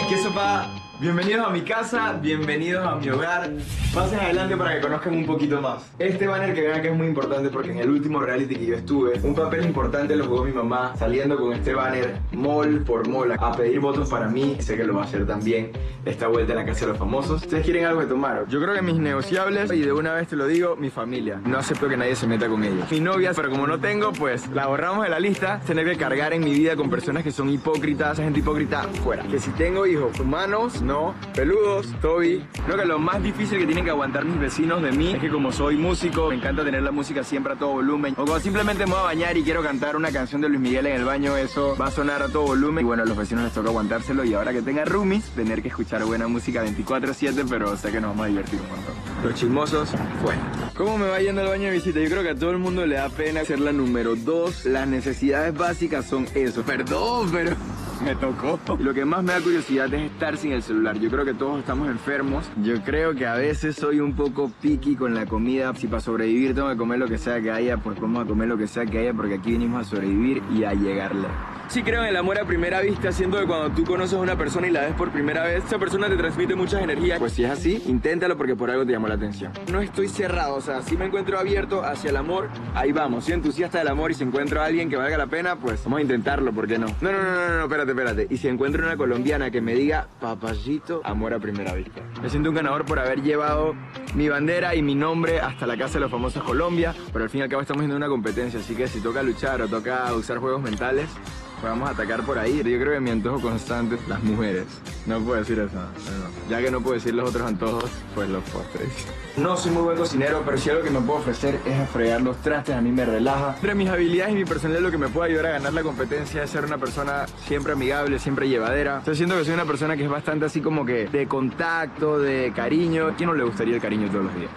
¿Qué sopa? Bienvenidos a mi casa, bienvenidos a mi hogar. Pasen adelante para que conozcan un poquito más. Este banner que ven acá es muy importante porque en el último reality que yo estuve, un papel importante lo jugó mi mamá saliendo con este banner mall por mall a pedir votos para mí. Sé que lo va a hacer también esta vuelta en la casa de los famosos. ¿Ustedes quieren algo de tomar? Yo creo que mis negociables, y de una vez te lo digo, mi familia. No acepto que nadie se meta con ellos. Mi novia, pero como no tengo, pues la borramos de la lista. Tener que cargar en mi vida con personas que son hipócritas, esa gente hipócrita, fuera. Que si tengo hijos humanos, no. Peludos, Toby. Creo que lo más difícil que tienen que aguantar mis vecinos de mí es que como soy músico, me encanta tener la música siempre a todo volumen. O cuando simplemente me voy a bañar y quiero cantar una canción de Luis Miguel en el baño, eso va a sonar a todo volumen. Y bueno, a los vecinos les toca aguantárselo. Y ahora que tenga roomies, tener que escuchar buena música 24/7, pero sé que nos vamos a divertir un montón. Los chismosos, fuera. ¿Cómo me va yendo al baño de visita? Yo creo que a todo el mundo le da pena ser la número 2. Las necesidades básicas son eso. Perdón, pero me tocó. Y lo que más me da curiosidad es estar sin el celular. Yo creo que todos estamos enfermos. Yo creo que a veces soy un poco picky con la comida. Si para sobrevivir tengo que comer lo que sea que haya, pues vamos a comer lo que sea que haya, porque aquí vinimos a sobrevivir y a llegarle. Sí creo en el amor a primera vista, siento que cuando tú conoces a una persona y la ves por primera vez, esa persona te transmite muchas energías. Pues si es así, inténtalo porque por algo te llamó la atención. No estoy cerrado, o sea, si me encuentro abierto hacia el amor, ahí vamos. Soy entusiasta del amor y si encuentro a alguien que valga la pena, pues vamos a intentarlo, ¿por qué no? No, espérate. Y si encuentro una colombiana que me diga, papayito, amor a primera vista. Me siento un ganador por haber llevado mi bandera y mi nombre hasta la casa de los famosos Colombia, pero al fin y al cabo estamos en una competencia, así que si toca luchar o toca usar juegos mentales, pues vamos a atacar por ahí. Yo creo que mi antojo constante es las mujeres. No puedo decir eso, no. Ya que no puedo decir los otros antojos, pues los postres. No soy muy buen cocinero, pero si algo que me puedo ofrecer es fregar los trastes, a mí me relaja. Entre mis habilidades y mi personalidad, lo que me puede ayudar a ganar la competencia es ser una persona siempre amigable, siempre llevadera. Estoy siento que soy una persona que es bastante así como que de contacto, de cariño. ¿A quién no le gustaría el cariño todos los días?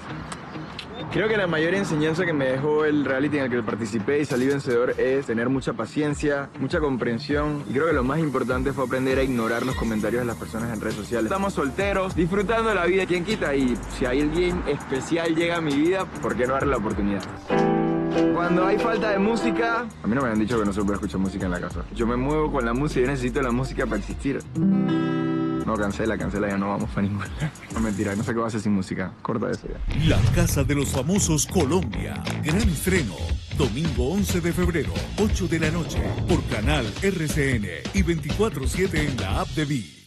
Creo que la mayor enseñanza que me dejó el reality en el que participé y salí vencedor es tener mucha paciencia, mucha comprensión, y creo que lo más importante fue aprender a ignorar los comentarios de las personas en redes sociales. Estamos solteros, disfrutando la vida, ¿quién quita? Y si alguien especial llega a mi vida, ¿por qué no darle la oportunidad? Cuando hay falta de música, a mí no me han dicho que no se puede escuchar música en la casa. Yo me muevo con la música y yo necesito la música para existir. No, cancela, ya no vamos para ningún lado. No, mentira, no sé qué va a hacer sin música. Corta eso ya. La Casa de los Famosos Colombia. Gran estreno. Domingo 11 de febrero, 8 de la noche. Por Canal RCN y 24/7 en la app de VI.